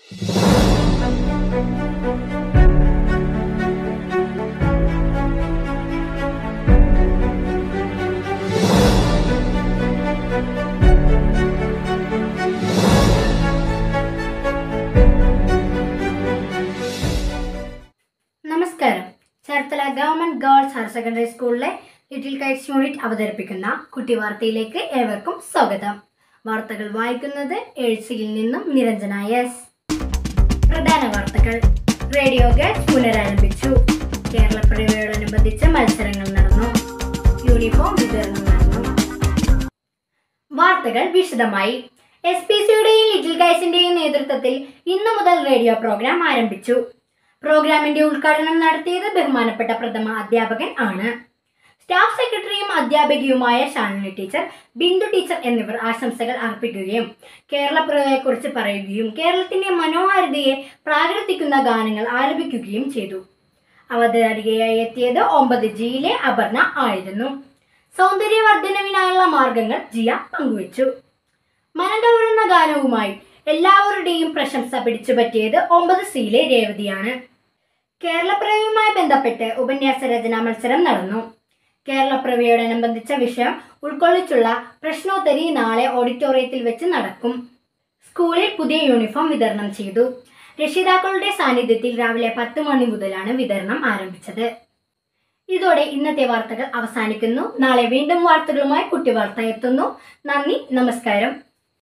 നമസ്കാരം. Cherthala government girls higher secondary സ്കൂളിലെ little kites unit അവതരിപ്പിക്കുന്ന കുട്ടിവാർത്തയിലേക്ക് ഏവർക്കും സ്വാഗതം. വാർത്തകൾ വായിക്കുന്നത് എഴുസിയിൽ നിന്നും നിരഞ്ജന എസ്. പ്രധാന വാർത്തകൾ. റേഡിയോ ഗേൾസ് പുനരാരംഭിച്ചു. കേരളപ്പിറവിയോടനുബന്ധിച്ച് മത്സരങ്ങൾ നടന്നു. യൂണിഫോം വിതരണം നടന്നു. വാർത്തകൾ വിശദമായി. SPCയുടെയും ലിറ്റിൽ കൈറ്റ്സിന്റെയും നേതൃത്വത്തിൽ ഇന്നു മുതൽ റേഡിയോ പ്രോഗ്രാം ആരംഭിച്ചു. പ്രോഗ്രാമിന്റെ ഉദ്ഘാടനം നടത്തിയത് ബഹുമാനപ്പെട്ട പ്രഥമ അധ്യാപകൻ ആണ്. സ്റ്റാഫ് സെക്രട്ടറിയും അധ്യാപികയുമായ ഷാലിനി ടീച്ചർ, ബിന്ദു ടീച്ചർ എന്നിവർ ആശംസകൾ അർപ്പിക്കുകയും കേരളപ്പിറവിയെക്കുറിച്ച് പറയുകയും കേരളത്തിന്റെ മനോഹാരിതയെ പ്രകീർത്തിക്കുന്ന ഗാനങ്ങൾ ആലപിക്കുകയും ചെയ്തു. അവതാരികയായി എത്തിയത് 9Gയിലെ അപർണ ആയിരുന്നു. സൗന്ദര്യവർദ്ധനവിനായുള്ള മാർഗങ്ങൾ ജിയ പങ്കുവച്ചു. മനം കവരുന്ന ഗാനവുമായി എല്ലാവരുടെയും പ്രശംസ പിടിച്ചുപറ്റിയത് 9Cയിലെ രേവതിയാണ്. കേരളപ്പിറവിയുമായി ബന്ധപ്പെട്ട് ഉപന്യാസ രചനാ മത്സരം നടന്നു. കേരളപ്പിറവിയോടനുബന്ധിച്ച വിഷയം ഉൾക്കൊള്ളിച്ചുള്ള പ്രശ്നോത്തരി നാളെ ഓഡിറ്റോറിയത്തിൽ വെച്ച് നടക്കും. സ്കൂളിൽ പുതിയ യൂണിഫോം വിതരണം ചെയ്തു. രക്ഷിതാക്കളുടെ സാന്നിധ്യത്തിൽ രാവിലെ 10 മണി മുതലാണ് വിതരണം ആരംഭിച്ചത്. ഇതോടെ ഇന്നത്തെ വാർത്തകൾ അവസാനിക്കുന്നു. നാളെ വീണ്ടും വാർത്തകളുമായി കുട്ടിവാർത്ത എത്തുന്നു. നന്ദി, നമസ്കാരം.